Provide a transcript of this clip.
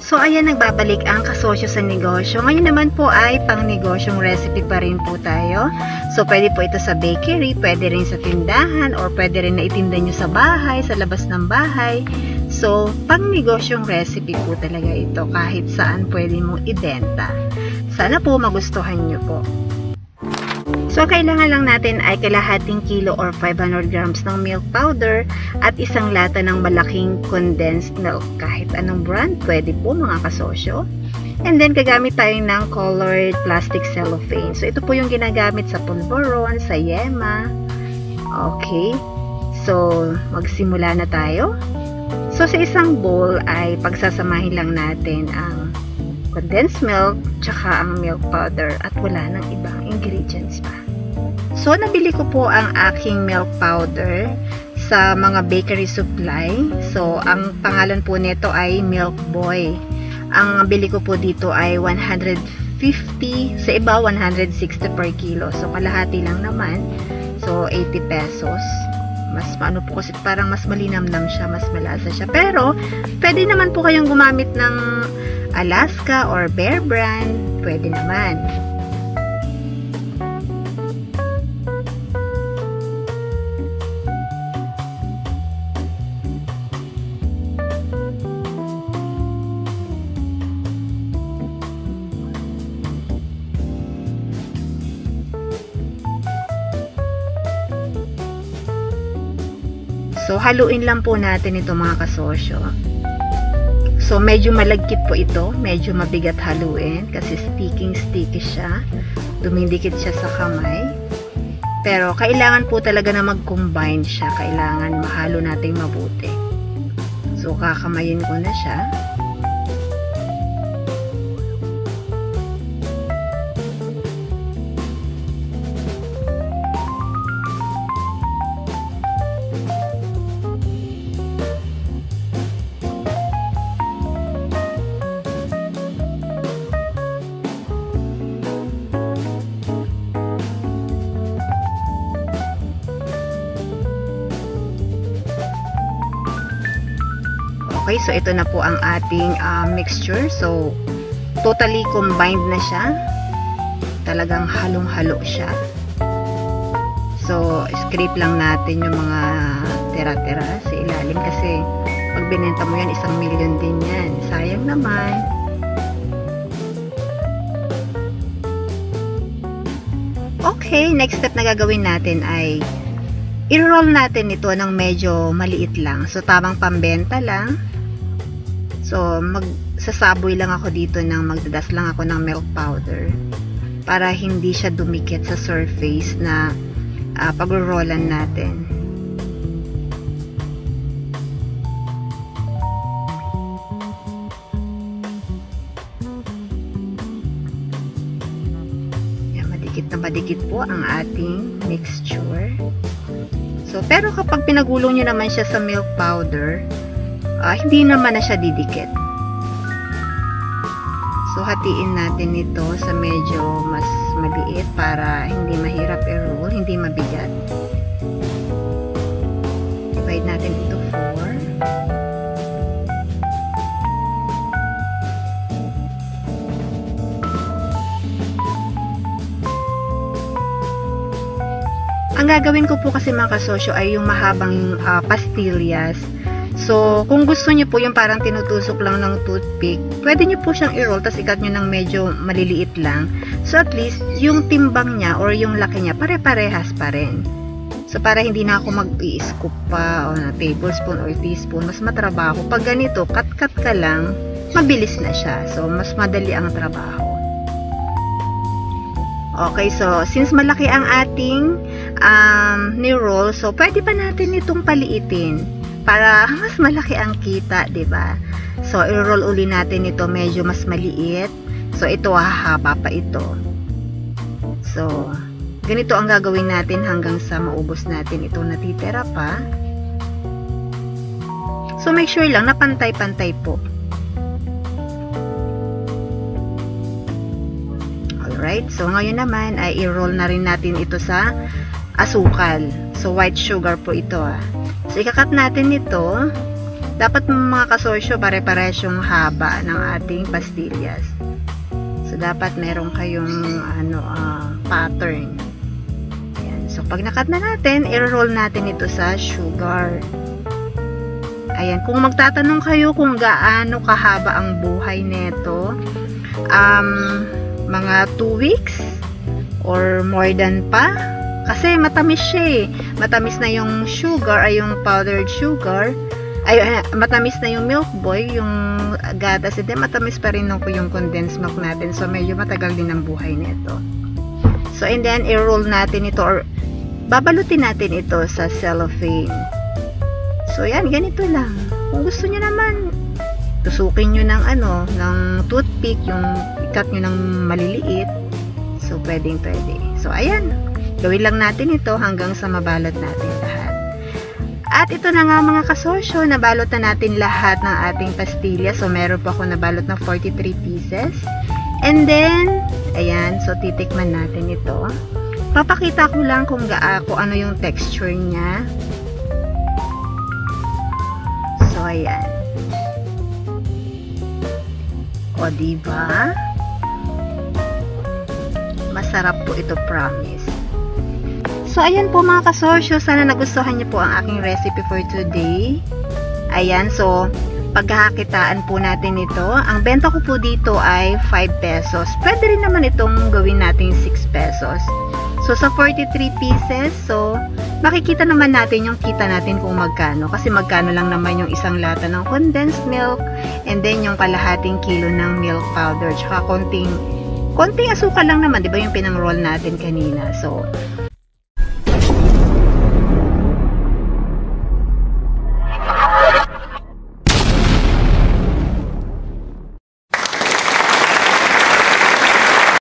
So ayan, nagbabalik ang kasosyo sa negosyo. Ngayon naman po ay pang negosyong recipe pa rin po tayo. So pwede po ito sa bakery, pwede rin sa tindahan, or pwede rin na itinda nyo sa bahay, sa labas ng bahay. So pang negosyong recipe po talaga ito, kahit saan pwede mong ibenta. Sana po magustuhan nyo po. So, kailangan lang natin ay kalahating kilo or 500 grams ng milk powder at isang lata ng malaking condensed milk. Kahit anong brand, pwede po mga kasosyo. And then, gagamit tayo ng colored plastic cellophane. So, ito po yung ginagamit sa pulveron, sa yema. Okay. So, magsimula na tayo. So, sa isang bowl ay pagsasamahin lang natin ang condensed milk, tsaka ang milk powder at wala nang ibang ingredients pa. So, nabili ko po ang aking milk powder sa mga bakery supply. So, ang pangalan po nito ay Milk Boy. Ang bili ko po dito ay 150, sa iba 160 per kilo. So, kalahati lang naman. So, 80 pesos. Mas ano po kasi parang mas malinamnam siya, mas malasa siya. Pero, pwede naman po kayong gumamit ng Alaska or Bear Brand. Pwede naman. So, haluin lang po natin ito mga kasosyo. So, medyo malagkit po ito. Medyo mabigat haluin kasi sticky siya. Dumidikit siya sa kamay. Pero, kailangan po talaga na mag-combine siya. Kailangan mahalo natin mabuti. So, kakamayin ko na siya. Okay, so ito na po ang ating mixture. So, totally combined na siya. Talagang halong-halo siya. So, scrape lang natin yung mga tira-tira sa ilalim kasi pag binenta mo yan, 1,000,000 din yan. Sayang naman. Okay, next step na gagawin natin ay i-roll natin ito ng medyo maliit lang. So, tamang pambenta lang. So, magsasaboy lang ako dito magdadas lang ako ng milk powder para hindi siya dumikit sa surface na pag-rollan natin. Yan, madikit na madikit po ang ating mixture. So, pero kapag pinagulong nyo naman siya sa milk powder, hindi naman na siya didikit. So, hatiin natin ito sa medyo mas maliit para hindi mahirap i-roll, hindi mabigat. Divide natin ito 4. Ang gagawin ko po kasi mga kasosyo ay yung mahabang pastillas. So, kung gusto nyo po yung parang tinutusok lang ng toothpick, pwede nyo po siyang i-roll, tas ikat nyo ng medyo maliliit lang. So, at least, yung timbang niya or yung laki niya, pare-parehas pa rin. So, para hindi na ako mag-i-scoop pa o na tablespoon or teaspoon, mas matrabaho. Pag ganito, cut-cut ka lang, mabilis na siya. So, mas madali ang trabaho. Okay, so, since malaki ang ating ni-roll, so, pwede pa natin itong paliitin para mas malaki ang kita, diba? So, i-roll uli natin ito medyo mas maliit. So, ito hahaba pa ito. So, ganito ang gagawin natin hanggang sa maubos natin itong natitira pa. So, make sure lang na pantay-pantay po. Alright, so ngayon naman ay i-roll na rin natin ito sa asukal. So, white sugar po ito. So, ikakat natin ito Dapat mga kasosyo, pare-pares yung haba ng ating pastillas. So, dapat meron kayong pattern. Ayan. So, pag nakat na natin, i-roll natin ito sa sugar. Ayan. Kung magtatanong kayo kung gaano kahaba ang buhay nito, mga 2 weeks or more than pa. Kasi matamis siya eh. Matamis na yung sugar, ay yung powdered sugar. Matamis na yung milk boy, yung gatas. Hindi, matamis pa rin yung condensed milk natin. So, medyo matagal din ang buhay nito. So, and then, i-roll natin ito or babalutin natin ito sa cellophane. So, yan, ganito lang. Kung gusto nyo naman, tusukin nyo ng toothpick, yung ikat nyo ng maliliit. So, pwede. So, ayan. Gawin lang natin ito hanggang sa mabalot natin lahat. At ito na nga mga kasosyo, nabalot na natin lahat ng ating pastilya. So, meron pa ako nabalot na 43 pieces. And then, ayan. So, titikman natin ito. Papakita ko lang kung ano yung texture niya. So, ayan. O, diba? Masarap po ito, promise. So, ayan po mga kasosyo. Sana nagustuhan niyo po ang aking recipe for today. Ayan, so, pagkakakitaan po natin ito. Ang benta ko po dito ay 5 pesos. Pwede rin naman itong gawin natin 6 pesos. So, sa 43 pieces, so, makikita naman natin yung kita natin kung magkano. Kasi magkano lang naman yung isang lata ng condensed milk, and then yung kalahating kilo ng milk powder, tsaka konting asukal lang naman, di ba yung pinang-roll natin kanina. So,